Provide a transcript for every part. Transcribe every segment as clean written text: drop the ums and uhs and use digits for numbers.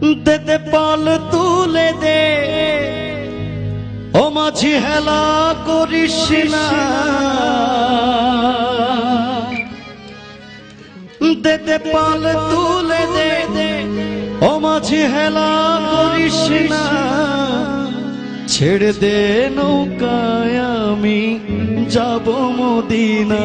দে পাল তুলে দে ও মাঝি হেলা করিস না দে পাল তুলে দে ও মাঝি হেলা করিস না ছেড়ে দে নৌকায় আমি যাব মদিনা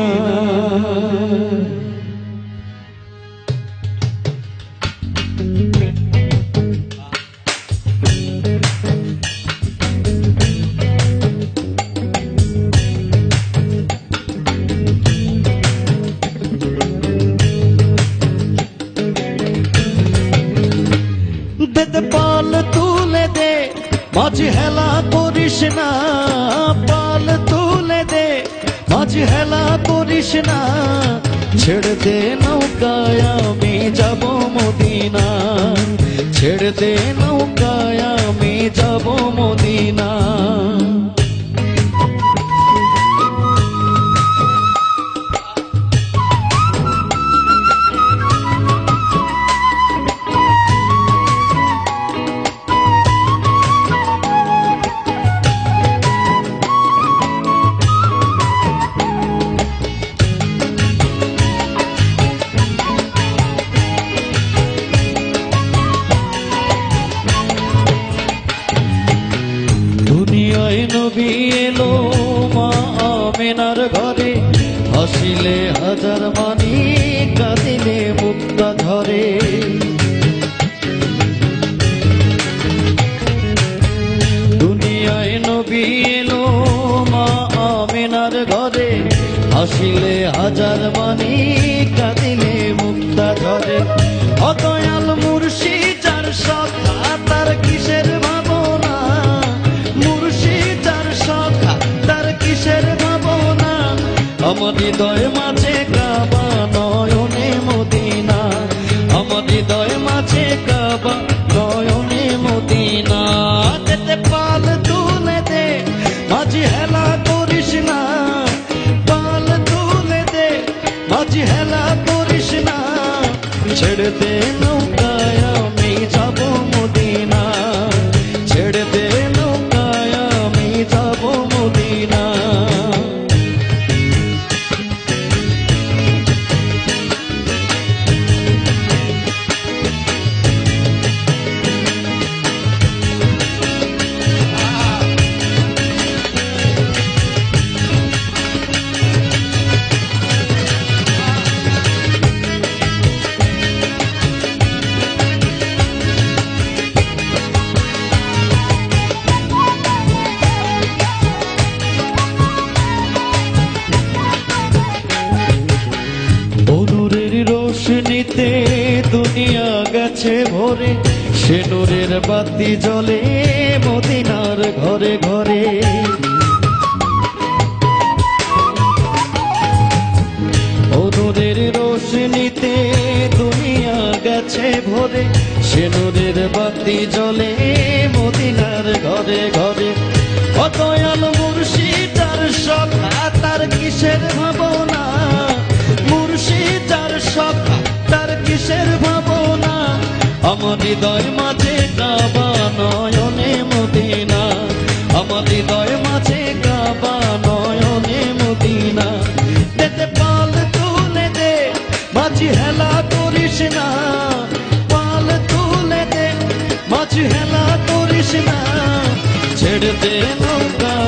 পাল তুলে দে মাঝি হেলা করিস না পাল তুলে দে মাঝি হেলা করিস না ছেড়ে দে নৌকায় আমি যাব মদিনা ছেড়ে দে নৌকায় আমি যাব মদিনা নবী এলো মা আমেনার ঘরে হাসিলে হাজার মানি কাঁদিলে মুক্তা ধরে দুনিয়ায় নবী এলো মা আমেনার ঘরে হাসিলে হাজার মানি কাঁদিলে মুক্তা ধরে অদয়াল মুর্শিদ যার সখা তার কিসের ভাবনা কিসের ভাবনা আমার হৃদয় মাঝে কাবা নয়নে মদিনা আমার হৃদয় মাঝে কাবা নয়নে মদিনা দে পাল তুলে দে মাঝি হেলা করিস না পাল তুলে দে মাঝি হেলা করিস না ছেড়ে দে নৌকায় আমি যাব মদিনা ছেড়ে দে নৌকায় আমি যাব মদিনা রোশনীতে দুনিয়া গেছে ভরে সে নূরের বাতি জ্বলে মদিনার ঘরে ঘরে নূরের রোশনীতে দুনিয়া গেছে ভরে সে নূরের বাতি জ্বলে মদিনার ঘরে ঘরে অদয়াল মুর্শিদ যার সখা তার কিসের ভাবনা মুর্শিদ যার সখা তার কিসের ভাবনা আমার হৃদয় মাঝে কাবা নয়নে মদিনা আমার হৃদয় মাঝে কাবা নয়নে মদিনা দে পাল তুলে দে মাঝি হেলা করিস না পাল তুলে দে মাঝি হেলা করিস না ছেড়ে দে নৌকা